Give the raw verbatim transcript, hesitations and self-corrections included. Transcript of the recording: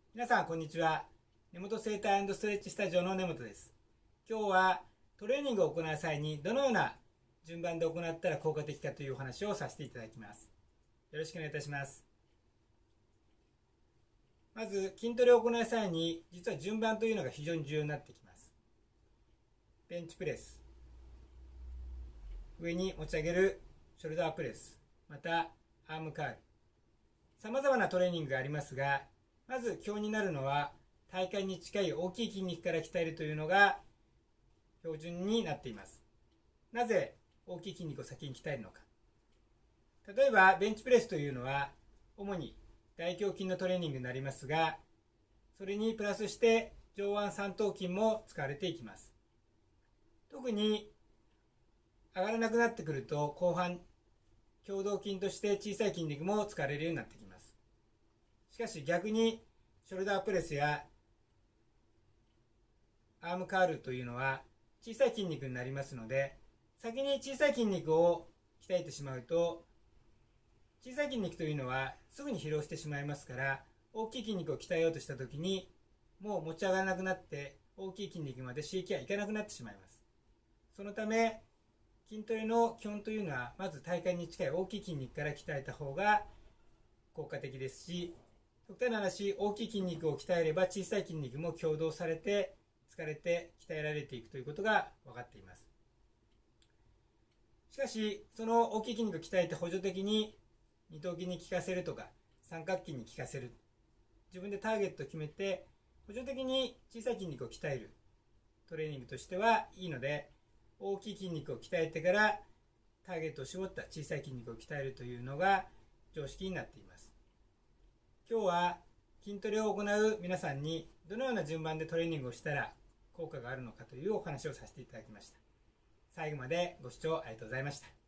皆さんこんにちは。根本整体&ストレッチスタジオの根本です。今日はトレーニングを行う際にどのような順番で行ったら効果的かというお話をさせていただきます。よろしくお願いいたします。まず筋トレを行う際に実は順番というのが非常に重要になってきます。ベンチプレス、上に持ち上げるショルダープレス、またアームカール、さまざまなトレーニングがありますが、まず基本になるのは体幹に近い大きい筋肉から鍛えるというのが標準になっています。なぜ大きい筋肉を先に鍛えるのか。例えばベンチプレスというのは主に大胸筋のトレーニングになりますが、それにプラスして上腕三頭筋も使われていきます。特に上がらなくなってくると後半共同筋として小さい筋肉も使われるようになってきます。しかし逆にショルダープレスやアームカールというのは小さい筋肉になりますので、先に小さい筋肉を鍛えてしまうと、小さい筋肉というのはすぐに疲労してしまいますから、大きい筋肉を鍛えようとしたときにもう持ち上がらなくなって大きい筋肉まで刺激がいかなくなってしまいます。そのため筋トレの基本というのは、まず体幹に近い大きい筋肉から鍛えた方が効果的ですし、極端な話、大きい筋肉を鍛えれば小さい筋肉も共同されて疲れて鍛えられていくということが分かっています。しかしその大きい筋肉を鍛えて補助的に二頭筋に効かせるとか三角筋に効かせる、自分でターゲットを決めて補助的に小さい筋肉を鍛えるトレーニングとしてはいいので、大きい筋肉を鍛えてからターゲットを絞った小さい筋肉を鍛えるというのが常識になっています。今日は筋トレを行う皆さんにどのような順番でトレーニングをしたら効果があるのかというお話をさせていただきました。最後までご視聴ありがとうございました。